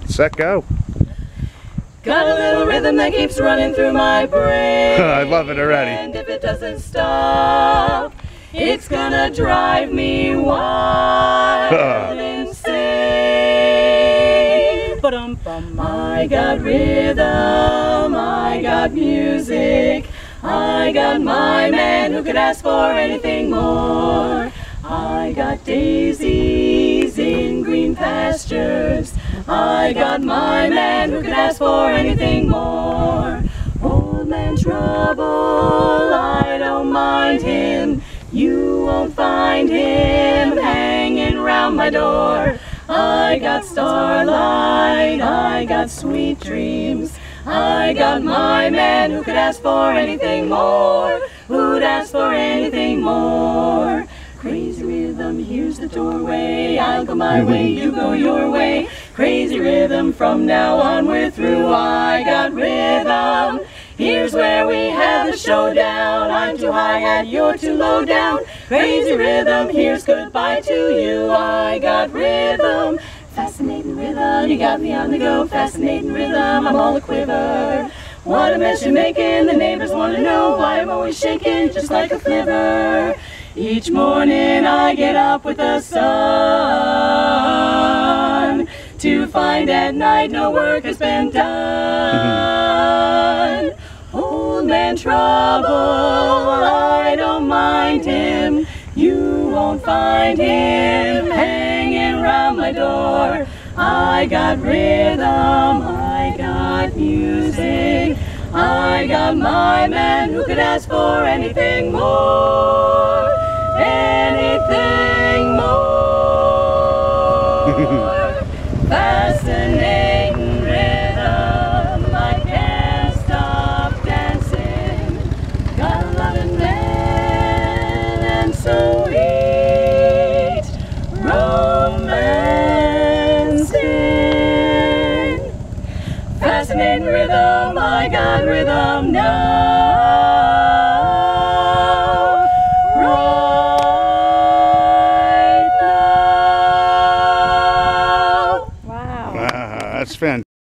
set, go. Got a little rhythm that keeps running through my brain. I love it already. And if it doesn't stop, it's gonna drive me wild and insane. Ba-dum-bum. I got rhythm, I got music, I got my man who could ask for anything more. I got daisies in green pastures, I got my man who could ask for anything more. Old man Trouble, I don't mind him, you won't find him hanging round my door. I got starlight, I got sweet dreams, I got my man who could ask for anything more, who'd ask for anything more. Crazy rhythm, here's the doorway, I'll go my way, you go your way. Crazy rhythm, from now on we're through. I got rhythm, here's where we have the showdown. I'm too high hat, you're too low down. Crazy rhythm, here's goodbye to you. I got rhythm, fascinating rhythm, you got me on the go. Fascinating rhythm, I'm all a quiver. What a mess you're making, the neighbors want to know why I'm always shaking just like a flivver. Each morning I get up with the sun to find at night no work has been done. Old man Trouble, I don't mind him, you won't find him hanging round my door. I got rhythm, I got music, I got my man who could ask for anything more, anything more. Fascinating rhythm, I can't stop dancing. Got a loving man and sweet romancing. Fascinating rhythm, I got rhythm now.